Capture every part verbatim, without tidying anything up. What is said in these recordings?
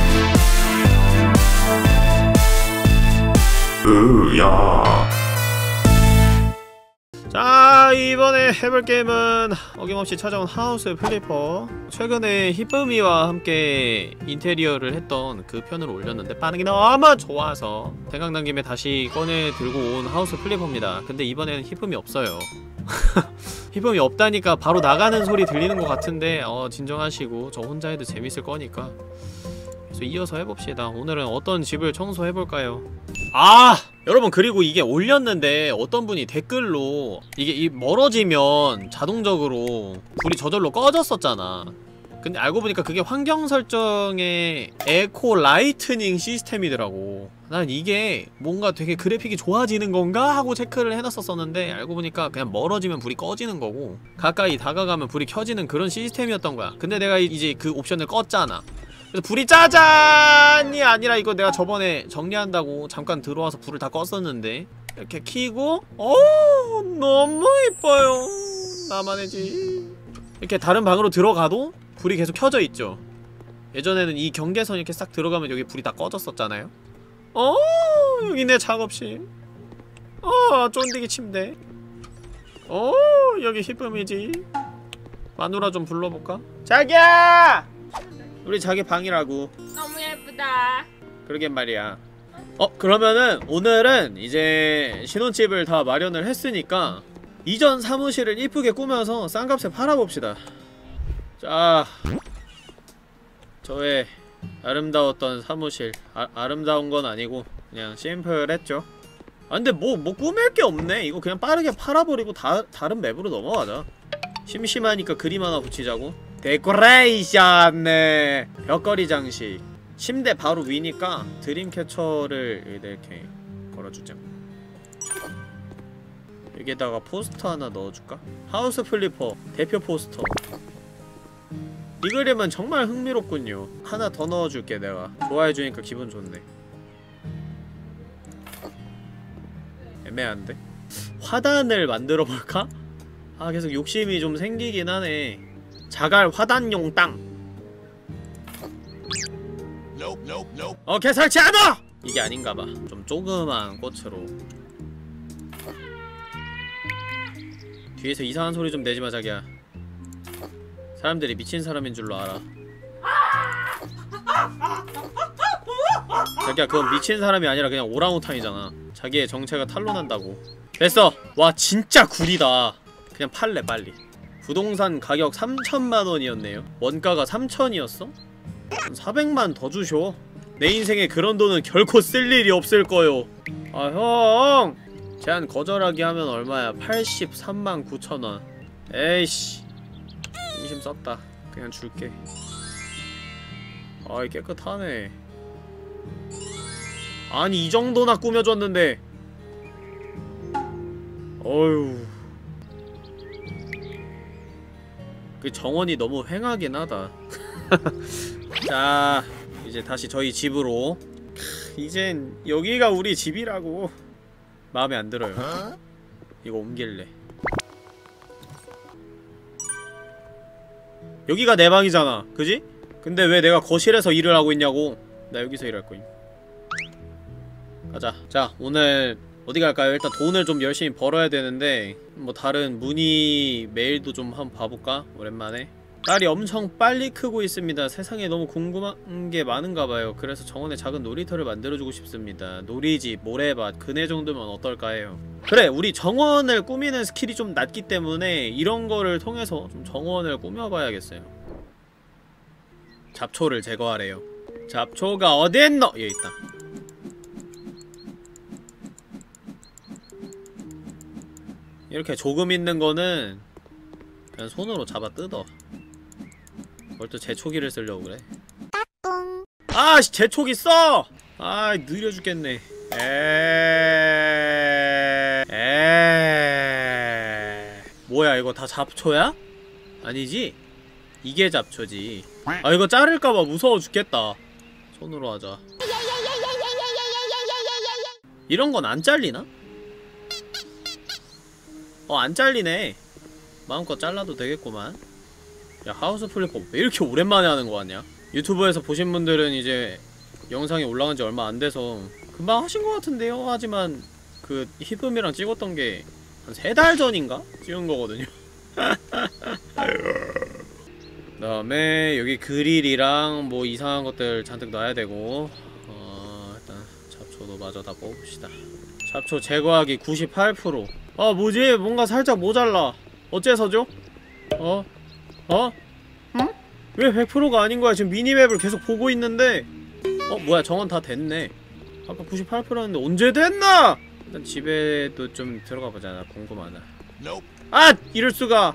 으야. 자, 이번에 해볼 게임은 어김없이 찾아온 하우스 플리퍼. 최근에 히쁨이와 함께 인테리어를 했던 그 편을 올렸는데 반응이 너무 좋아서 생각난 김에 다시 꺼내 들고 온 하우스 플리퍼입니다. 근데 이번에는 히쁨이 없어요. 히쁨이 없다니까 바로 나가는 소리 들리는 것 같은데 어 진정하시고, 저 혼자 해도 재밌을 거니까 그래서 이어서 해봅시다. 오늘은 어떤 집을 청소해볼까요? 아! 여러분, 그리고 이게 올렸는데 어떤 분이 댓글로 이게 이 멀어지면 자동적으로 불이 저절로 꺼졌었잖아. 근데 알고 보니까 그게 환경 설정의 에코 라이트닝 시스템이더라고. 난 이게 뭔가 되게 그래픽이 좋아지는 건가 하고 체크를 해놨었었는데, 알고 보니까 그냥 멀어지면 불이 꺼지는 거고 가까이 다가가면 불이 켜지는 그런 시스템이었던 거야. 근데 내가 이제 그 옵션을 껐잖아. 그래서 불이 짜잔이 아니라, 이거 내가 저번에 정리한다고 잠깐 들어와서 불을 다 껐었는데, 이렇게 켜고 어우 너무 이뻐요. 나만의 집. 이렇게 다른 방으로 들어가도 불이 계속 켜져 있죠. 예전에는 이 경계선 이렇게 싹 들어가면 여기 불이 다 꺼졌었잖아요. 어 여기 내 작업실. 어 쫀디기 침대. 어 여기 히쁨이지. 마누라 좀 불러볼까? 자기야! 우리 자기 방이라고. 너무 예쁘다. 그러겐 말이야. 어 그러면은 오늘은 이제 신혼집을 다 마련을 했으니까 이전 사무실을 이쁘게 꾸며서 싼 값에 팔아봅시다. 자, 저의 아름다웠던 사무실. 아, 아름다운 건 아니고 그냥 심플했죠. 아 근데 뭐, 뭐 꾸밀 게 없네. 이거 그냥 빠르게 팔아버리고 다, 다른 맵으로 넘어가자. 심심하니까 그림 하나 붙이자고. 데코레이션! 네. 벽걸이 장식. 침대 바로 위니까 드림캐쳐를 이렇게 걸어주자. 여기에다가 포스터 하나 넣어줄까? 하우스 플리퍼 대표 포스터. 이 그림은 정말 흥미롭군요. 하나 더 넣어줄게. 내가 좋아해주니까 기분 좋네. 애매한데? 화단을 만들어볼까? 아 계속 욕심이 좀 생기긴 하네. 자갈 화단용 땅. 오케이 설치하다! 이게 아닌가봐. 좀 조그만 꽃으로. 뒤에서 이상한 소리 좀 내지마 자기야. 사람들이 미친 사람인 줄로 알아. 자기야 그건 미친 사람이 아니라 그냥 오랑우탄이잖아. 자기의 정체가 탄로난다고. 됐어! 와 진짜 구리다. 그냥 팔래 빨리. 부동산 가격 삼천만 원이었네요. 원가가 삼천이었어? 사백만 더 주셔. 내 인생에 그런 돈은 결코 쓸 일이 없을 거요. 아 형! 제한 거절하기 하면 얼마야? 팔십삼만 구천 원. 에이씨 인심 썼다. 그냥 줄게. 아이 깨끗하네. 아니 이 정도나 꾸며줬는데. 어휴 그 정원이 너무 휑하긴 하다. 자 이제 다시 저희 집으로. 이젠 여기가 우리 집이라고. 마음에 안 들어요. 어? 이거 옮길래. 여기가 내 방이잖아 그지? 근데 왜 내가 거실에서 일을 하고 있냐고. 나 여기서 일할 거임. 가자. 자 오늘 어디 갈까요? 일단 돈을 좀 열심히 벌어야 되는데 뭐 다른 문의 메일도 좀 한번 봐볼까? 오랜만에. 딸이 엄청 빨리 크고 있습니다. 세상에 너무 궁금한 게 많은가봐요. 그래서 정원에 작은 놀이터를 만들어주고 싶습니다. 놀이집, 모래밭, 그네 정도면 어떨까 해요. 그래 우리 정원을 꾸미는 스킬이 좀 낮기 때문에 이런 거를 통해서 좀 정원을 꾸며봐야겠어요. 잡초를 제거하래요. 잡초가 어딨노? 여기 있다. 이렇게 조금 있는 거는 그냥 손으로 잡아 뜯어. 뭘 또 제초기를 쓰려고 그래. 아씨 제초기 써! 아 느려 죽겠네. 에에에 뭐야 이거 다 잡초야? 아니지? 이게 잡초지. 아 이거 자를까봐 무서워 죽겠다. 손으로 하자. 이런 건 안 잘리나? 어 안 잘리네. 마음껏 잘라도 되겠구만. 야 하우스 플리퍼 왜 이렇게 오랜만에 하는 거 같냐? 유튜브에서 보신 분들은 이제 영상이 올라간 지 얼마 안 돼서 금방 하신 것 같은데요? 하지만 그 히쁨이랑 찍었던 게 한 세 달 전인가? 찍은 거거든요. 그 다음에 여기 그릴이랑 뭐 이상한 것들 잔뜩 놔야 되고 어 일단 잡초도 마저 다 뽑읍시다. 잡초 제거하기 구십팔 퍼센트. 아 뭐지? 뭔가 살짝 모자라. 어째서죠? 어? 어? 응? 왜 백 퍼센트가 아닌 거야? 지금 미니맵을 계속 보고 있는데 어 뭐야 정원 다 됐네. 아까 구십팔 퍼센트였는데 언제 됐나? 일단 집에도 좀 들어가 보자. 나 궁금하다. 아! 이럴수가!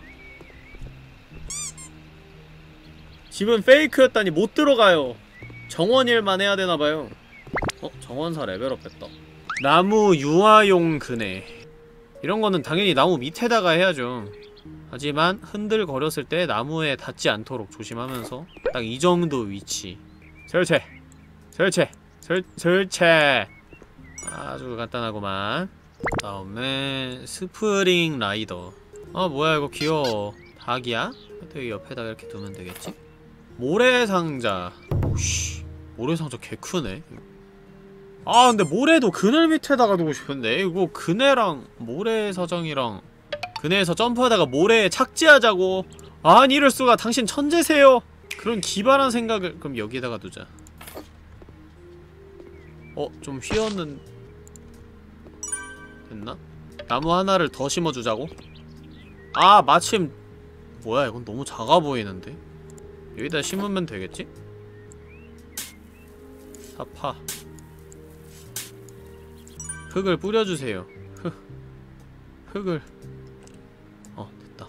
집은 페이크였다니 못 들어가요. 정원일만 해야 되나봐요. 어? 정원사 레벨업 했다. 나무 유화용 그네. 이런 거는 당연히 나무 밑에다가 해야죠. 하지만 흔들거렸을 때 나무에 닿지 않도록 조심하면서 딱 이 정도 위치. 설치! 설치! 설, 설치! 아주 간단하구만. 다음에 스프링 라이더. 아 뭐야 이거 귀여워. 닭이야? 여기 옆에다가 이렇게 두면 되겠지? 모래상자. 오씨 모래상자 개 크네. 아 근데 모래도 그늘 밑에다가 두고 싶은데 이거 그네랑 모래사정이랑 그네에서 점프하다가 모래에 착지하자고. 아니 이럴수가. 당신 천재세요. 그런 기발한 생각을. 그럼 여기다가 두자. 어? 좀 휘었는... 됐나? 나무 하나를 더 심어주자고? 아 마침... 뭐야 이건 너무 작아 보이는데? 여기다 심으면 되겠지? 다 파. 흙을 뿌려주세요. 흙. 흙을. 어 됐다.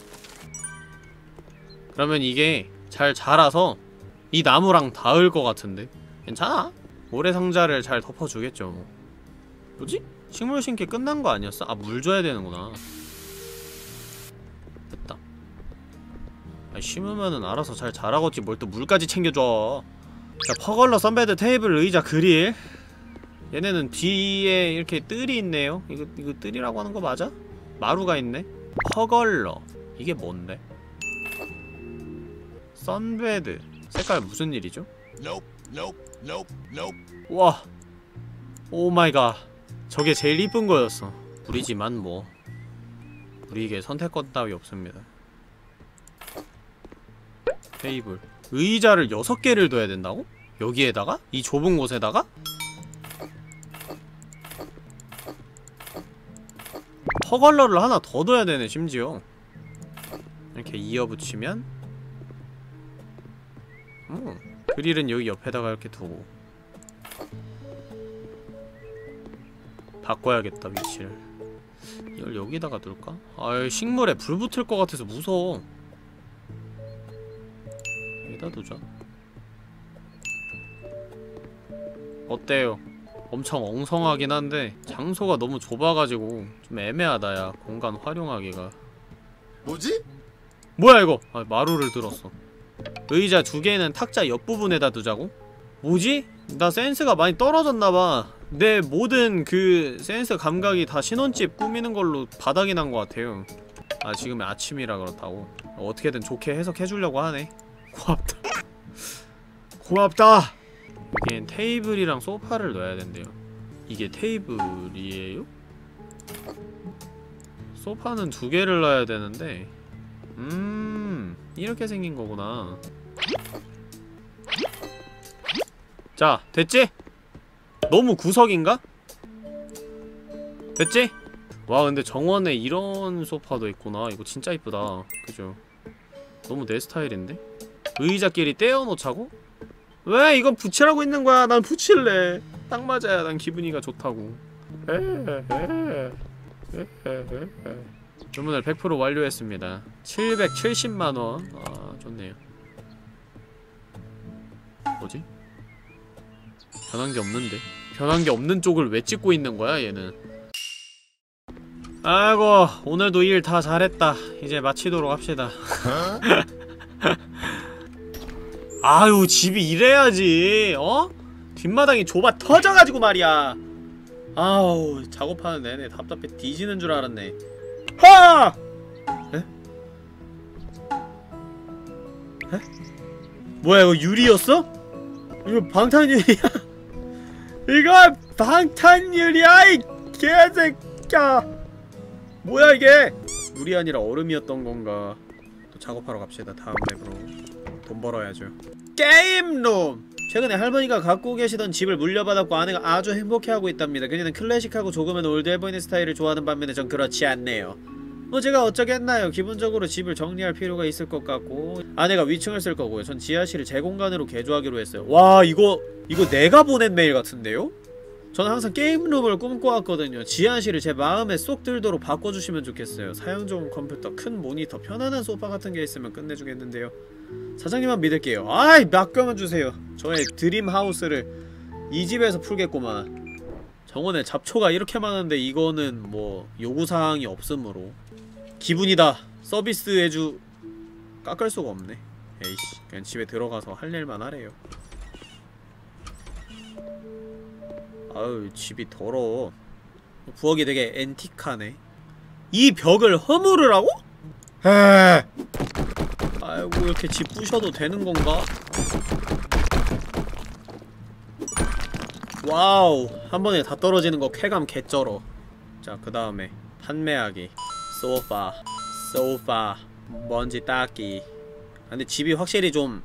그러면 이게 잘 자라서 이 나무랑 닿을 것 같은데? 괜찮아? 모래상자를 잘 덮어주겠죠 뭐. 뭐지? 식물 심기 끝난 거 아니었어? 아 물 줘야 되는구나. 됐다. 아니 심으면은 알아서 잘 자라겠지 뭘 또 물까지 챙겨줘. 자 퍼걸러, 선베드, 테이블, 의자, 그릴. 얘네는 뒤에 이렇게 뜰이 있네요. 이거 이거 뜰이라고 하는 거 맞아? 마루가 있네. 퍼걸러. 이게 뭔데? 선베드. 색깔 무슨 일이죠? 와. 오마이갓. 저게 제일 이쁜 거였어. 우리지만 뭐 우리에게 선택권 따위 없습니다. 테이블. 의자를 여섯 개를 둬야 된다고? 여기에다가? 이 좁은 곳에다가? 퍼걸러를 하나 더 둬야 되네 심지어. 이렇게 이어붙이면 음, 그릴은 여기 옆에다가 이렇게 두고. 바꿔야겠다 위치를. 이걸 여기다가 둘까? 아이 식물에 불 붙을 것 같아서 무서워. 여기다 두자. 어때요? 엄청 엉성하긴 한데 장소가 너무 좁아가지고 좀 애매하다 야 공간 활용하기가. 뭐지? 뭐야 이거! 아 마루를 들었어. 의자 두 개는 탁자 옆부분에다 두자고? 뭐지? 나 센스가 많이 떨어졌나봐. 내 모든 그 센스 감각이 다 신혼집 꾸미는 걸로 바닥이 난 것 같아요. 아 지금 아침이라 그렇다고? 어떻게든 좋게 해석해주려고 하네. 고맙다. 고맙다! 여기엔 테이블이랑 소파를 넣어야 된대요. 이게 테이블이에요? 소파는 두 개를 넣어야 되는데 음... 이렇게 생긴 거구나. 자, 됐지? 너무 구석인가? 됐지? 와 근데 정원에 이런 소파도 있구나. 이거 진짜 이쁘다. 그죠? 너무 내 스타일인데? 의자끼리 떼어놓자고? 왜 이건 붙이라고 있는 거야? 난 붙일래. 딱 맞아야 난 기분이가 좋다고. 주문을 백 퍼센트 완료했습니다. 칠백칠십만 원. 아 좋네요. 뭐지? 변한게 없는데? 변한게 없는 쪽을 왜 찍고 있는 거야 얘는? 아이고 오늘도 일 다 잘했다. 이제 마치도록 합시다. 아유 집이 이래야지 어? 뒷마당이 좁아 터져가지고 말이야. 아우 작업하는 내내 답답해 뒤지는 줄 알았네. 하! 에? 에? 뭐야 이거 유리였어? 이거 방탄유리야? 이거 방탄유리야 이 개새끼야. 뭐야 이게? 물이 아니라 얼음이었던 건가. 또 작업하러 갑시다. 다음 랩으로 돈 벌어야죠. 게임룸! 최근에 할머니가 갖고 계시던 집을 물려받았고 아내가 아주 행복해하고 있답니다. 그녀는 클래식하고 조금은 올드해 보이는 스타일을 좋아하는 반면에 전 그렇지 않네요. 뭐 제가 어쩌겠나요. 기본적으로 집을 정리할 필요가 있을 것 같고 아내가 위층을 쓸 거고요. 전 지하실을 제 공간으로 개조하기로 했어요. 와 이거 이거 내가 보낸 메일 같은데요? 저는 항상 게임룸을 꿈꿔왔거든요. 지하실을 제 마음에 쏙 들도록 바꿔주시면 좋겠어요. 사용 좋은 컴퓨터, 큰 모니터, 편안한 소파 같은 게 있으면 끝내주겠는데요. 사장님만 믿을게요. 아이 맡겨만 주세요. 저의 드림 하우스를 이 집에서 풀겠구만. 정원에 잡초가 이렇게 많은데 이거는 뭐 요구사항이 없으므로 기분이다. 서비스해주 깎을 수가 없네. 에이씨 그냥 집에 들어가서 할 일만 하래요. 아유 집이 더러워. 부엌이 되게 앤틱하네. 이 벽을 허물으라고? 에 아이고 이렇게 집 부셔도 되는 건가? 와우 한 번에 다 떨어지는 거 쾌감 개쩔어. 자 그 다음에 판매하기, 소파, 소파, 먼지 닦기. 근데 집이 확실히 좀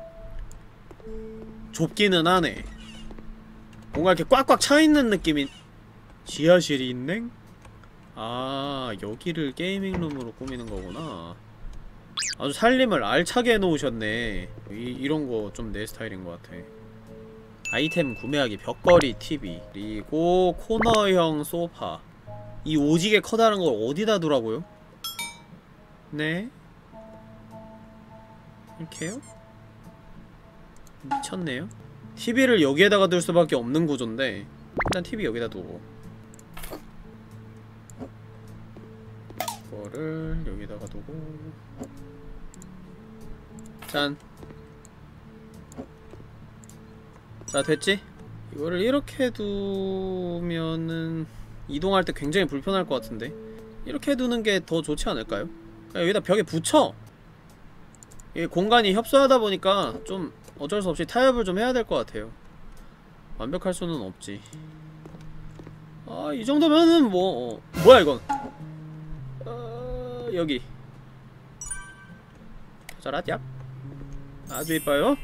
좁기는 하네. 뭔가 이렇게 꽉꽉 차있는 느낌이. 지하실이 있네? 아 여기를 게이밍룸으로 꾸미는 거구나. 아주 살림을 알차게 해놓으셨네. 이, 이런거 좀 내 스타일인 것 같아. 아이템 구매하기, 벽걸이 티비, 그리고 코너형 소파. 이 오지게 커다란 걸 어디다 두라고요? 네? 이렇게요? 미쳤네요? 티비를 여기에다가 둘 수밖에 없는 구조인데 일단 티비 여기다 두고 이거를 여기다가 두고 짠. 자 됐지? 이거를 이렇게 두면은 이동할 때 굉장히 불편할 것 같은데 이렇게 두는 게 더 좋지 않을까요? 그냥 여기다 벽에 붙여! 이게 공간이 협소하다 보니까 좀 어쩔 수 없이 타협을 좀 해야 될 것 같아요. 완벽할 수는 없지. 아, 이 정도면은 뭐 어. 뭐야 이건? 어... 여기 자라띠야? 아주 이뻐요?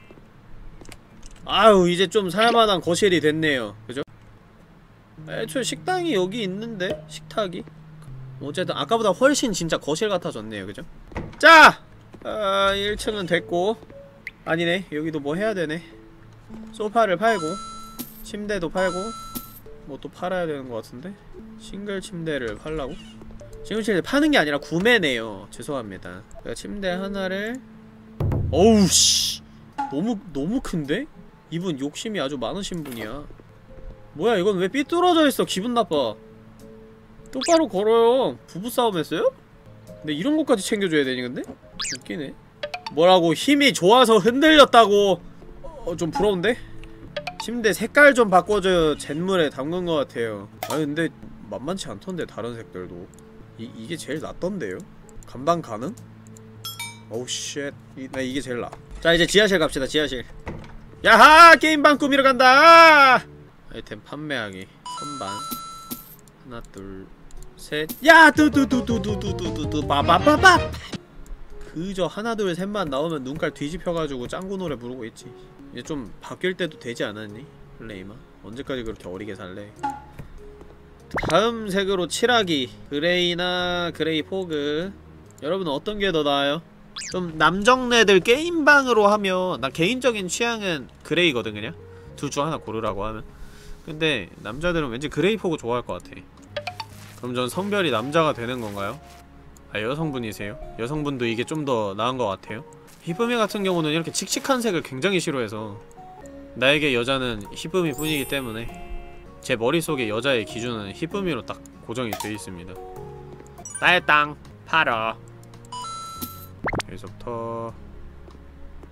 아유 이제 좀 살만한 거실이 됐네요. 그죠? 애초에 식당이 여기 있는데? 식탁이? 어쨌든 아까보다 훨씬 진짜 거실 같아졌네요. 그죠? 자! 아, 일 층은 됐고 아니네 여기도 뭐 해야 되네. 소파를 팔고 침대도 팔고 뭐 또 팔아야 되는 것 같은데? 싱글 침대를 팔라고? 싱글 침대 파는 게 아니라 구매네요. 죄송합니다. 그러니까 침대 하나를 어우 씨 너무 너무 큰데? 이분 욕심이 아주 많으신 분이야. 뭐야 이건 왜 삐뚤어져 있어. 기분 나빠. 똑바로 걸어요. 부부싸움 했어요? 근데 이런 것까지 챙겨줘야 되니 근데? 웃기네. 뭐라고 힘이 좋아서 흔들렸다고. 어, 좀 부러운데? 침대 색깔 좀 바꿔줘요. 잿물에 담근 것 같아요. 아니 근데 만만치 않던데 다른 색들도. 이, 이게 제일 낫던데요? 감당 가능? 오우 쉣. 이, 나 이게 제일 나. 자 이제 지하실 갑시다. 지하실. 야하! 게임방 꾸미러 간다! 아이템 판매하기 선반 하나 둘 셋 야! 두두두두두두두두 빠바바바! 그저 하나 둘 셋만 나오면 눈깔 뒤집혀가지고 짱구 노래 부르고 있지. 이제 좀 바뀔 때도 되지 않았니? 플레이마? 언제까지 그렇게 어리게 살래? 다음 색으로 칠하기 그레이나 그레이 포그. 여러분은 어떤 게 더 나아요? 좀 남정네들 게임방으로 하면 나 개인적인 취향은 그레이거든. 그냥 둘 중 하나 고르라고 하면. 근데 남자들은 왠지 그레이 포그 좋아할 것 같아. 그럼 전 성별이 남자가 되는 건가요? 아 여성분이세요? 여성분도 이게 좀 더 나은 것 같아요? 히브미 같은 경우는 이렇게 칙칙한 색을 굉장히 싫어해서 나에게 여자는 히브미 뿐이기 때문에 제 머릿속에 여자의 기준은 히브미로 딱 고정이 되어 있습니다. 나의 땅 팔아. 여기서부터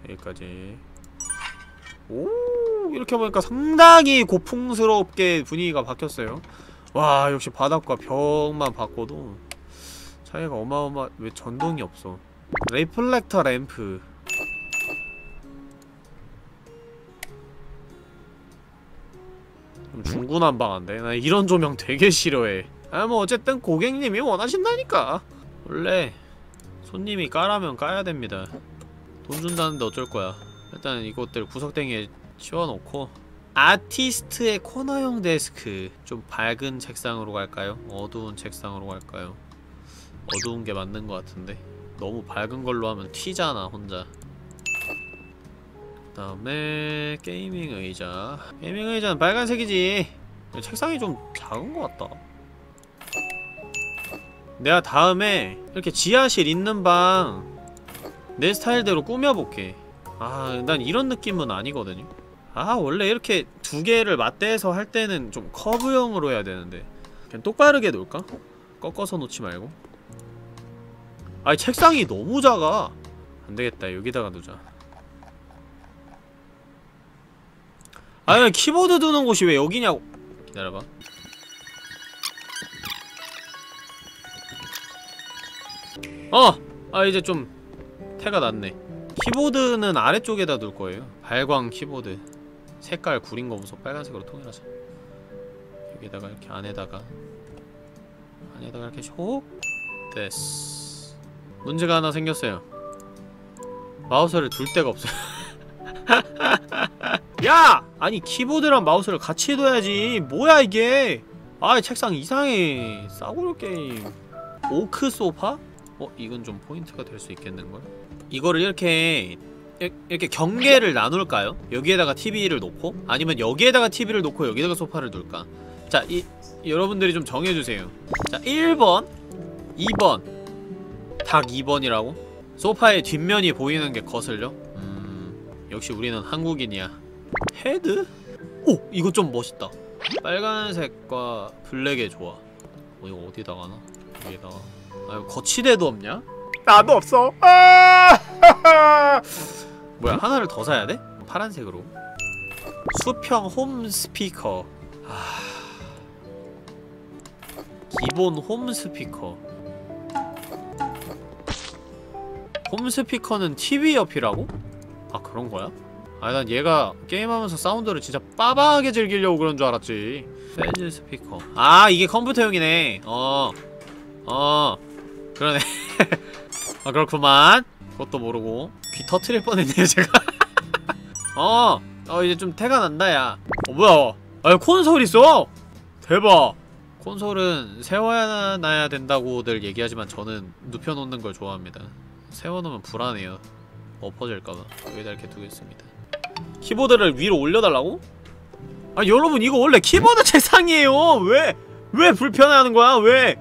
여기까지. 오, 이렇게 보니까 상당히 고풍스럽게 분위기가 바뀌었어요. 와, 역시 바닥과 벽만 바꿔도 차이가 어마어마. 왜 전동이 없어? 리플렉터 램프. 좀 중구난방한데? 나 이런 조명 되게 싫어해. 아, 뭐 어쨌든 고객님이 원하신다니까. 원래 손님이 까라면 까야 됩니다. 돈 준다는데 어쩔 거야. 일단 이것들 구석탱이에 치워놓고. 아티스트의 코너형 데스크. 좀 밝은 책상으로 갈까요? 어두운 책상으로 갈까요? 어두운 게 맞는 것 같은데. 너무 밝은 걸로 하면 튀잖아 혼자. 그 다음에 게이밍 의자. 게이밍 의자는 빨간색이지. 책상이 좀 작은 것 같다. 내가 다음에 이렇게 지하실 있는 방 내 스타일대로 꾸며볼게. 아, 난 이런 느낌은 아니거든요. 아, 원래 이렇게 두 개를 맞대서 할 때는 좀 커브형으로 해야 되는데 그냥 똑바르게 놓을까? 꺾어서 놓지 말고. 아니, 책상이 너무 작아. 안되겠다, 여기다가 놓자. 아니, 키보드 두는 곳이 왜 여기냐고. 기다려봐. 어! 아, 이제 좀 태가 났네. 키보드는 아래쪽에다 둘 거예요. 발광 키보드. 색깔 구린 거 보소. 빨간색으로 통일하자. 여기다가 이렇게 안에다가 안에다가 이렇게 ሾ. 됐어. 문제가 하나 생겼어요. 마우스를 둘 데가 없어요. 야! 아니, 키보드랑 마우스를 같이 둬야지. 뭐야 이게. 아, 책상 이상해. 싸구려 게임. 오크 소파? 어? 이건 좀 포인트가 될 수 있겠는걸? 이거를 이렇게 이렇게 경계를 나눌까요? 여기에다가 티비를 놓고? 아니면 여기에다가 티비를 놓고 여기다가 소파를 둘까? 자, 이 여러분들이 좀 정해주세요. 자, 일 번, 이 번. 닭 이 번이라고? 소파의 뒷면이 보이는 게 거슬려? 음... 역시 우리는 한국인이야. 헤드? 오! 이거 좀 멋있다. 빨간색과 블랙의 조화. 어, 이거 어디다 가나? 여기다가. 아, 이거 거치대도 없냐? 나도 없어. 아! 뭐야, 하나를 더 사야 돼? 파란색으로. 수평 홈 스피커. 아... 기본 홈 스피커. 홈 스피커는 티비 옆이라고? 아, 그런 거야? 아, 난 얘가 게임하면서 사운드를 진짜 빠방하게 즐기려고 그런 줄 알았지. 밴드 스피커. 아, 이게 컴퓨터용이네. 어. 어. 그러네. 아, 그렇구만. 그것도 모르고 귀 터트릴 뻔했네요 제가. 어! 어, 이제 좀 태가 난다 야. 어, 뭐야. 아, 콘솔 있어! 대박. 콘솔은 세워놔야 된다고들 얘기하지만 저는 눕혀놓는 걸 좋아합니다. 세워놓으면 불안해요. 엎어질까봐. 여기다 이렇게 두겠습니다. 키보드를 위로 올려달라고? 아, 여러분, 이거 원래 키보드 책상이에요! 왜? 왜 불편해하는 거야? 왜?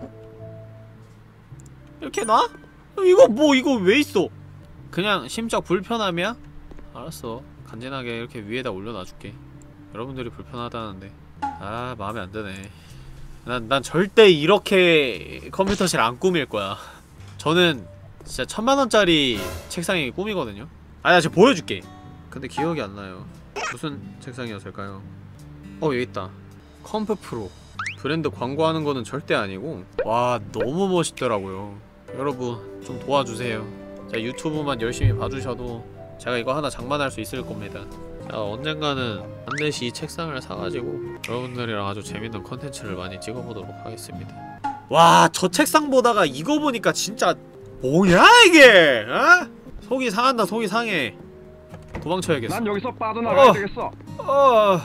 이렇게 놔? 이거 뭐, 이거 왜 있어? 그냥 심적 불편함이야? 알았어. 간지나게 이렇게 위에다 올려놔줄게. 여러분들이 불편하다는데. 아, 마음에 안 드네. 난, 난 절대 이렇게 컴퓨터실 안 꾸밀 거야. 저는 진짜 천만원짜리 책상이 꿈이거든요? 아, 나 지금 보여줄게. 근데 기억이 안 나요. 무슨 책상이었을까요? 어, 여기 있다. 컴프 프로. 브랜드 광고하는 거는 절대 아니고. 와, 너무 멋있더라고요. 여러분, 좀 도와주세요. 자, 유튜브만 열심히 봐주셔도 제가 이거 하나 장만할 수 있을 겁니다. 자, 언젠가는 반드시 이 책상을 사가지고 여러분들이랑 아주 재밌는 컨텐츠를 많이 찍어보도록 하겠습니다. 와, 저 책상 보다가 이거 보니까 진짜 뭐냐 이게? 어? 속이 상한다, 속이 상해. 도망쳐야겠어. 난 여기서 빠져나가야 어. 되겠어. 어.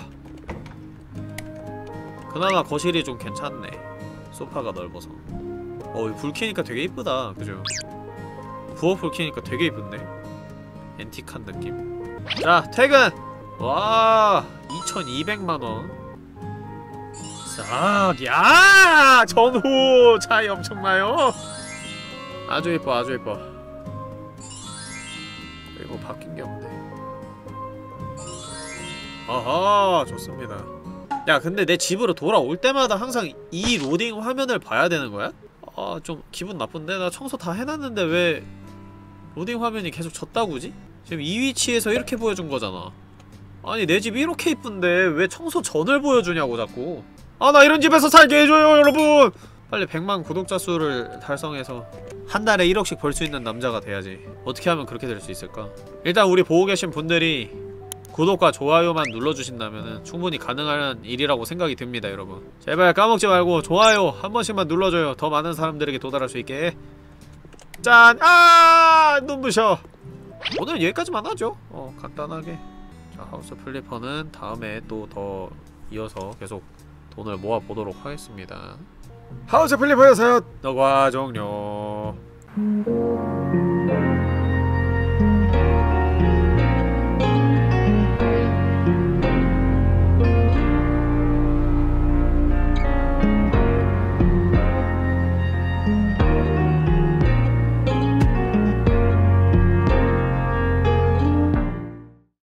그나마 거실이 좀 괜찮네. 소파가 넓어서. 어, 불 켜니까 되게 이쁘다. 그죠? 부엌불 켜니까 되게 이쁜데? 앤틱한 느낌. 자, 퇴근! 와, 이천이백만원. 싹, 야! 전후 차이 엄청나요? 아주 예뻐, 아주 예뻐. 그리고 바뀐 게 없네. 아하, 좋습니다. 야, 근데 내 집으로 돌아올 때마다 항상 이 로딩 화면을 봐야 되는 거야? 아, 좀 기분 나쁜데? 나 청소 다 해놨는데 왜 로딩 화면이 계속 졌다구지? 지금 이 위치에서 이렇게 보여준 거잖아. 아니 내 집 이렇게 이쁜데 왜 청소 전을 보여주냐고 자꾸. 아 나 이런 집에서 살게 해줘요 여러분. 빨리 백만 구독자 수를 달성해서 한 달에 일억씩 벌 수 있는 남자가 돼야지. 어떻게 하면 그렇게 될 수 있을까? 일단 우리 보고 계신 분들이 구독과 좋아요만 눌러주신다면은 충분히 가능한 일이라고 생각이 듭니다 여러분. 제발 까먹지 말고 좋아요 한 번씩만 눌러줘요. 더 많은 사람들에게 도달할 수 있게. 짠! 아! 눈부셔. 오늘 여기까지만 하죠. 어 간단하게. 자 하우스 플리퍼는 다음에 또 더 이어서 계속 돈을 모아보도록 하겠습니다. 하우스 플리퍼였어요. 너과 종료.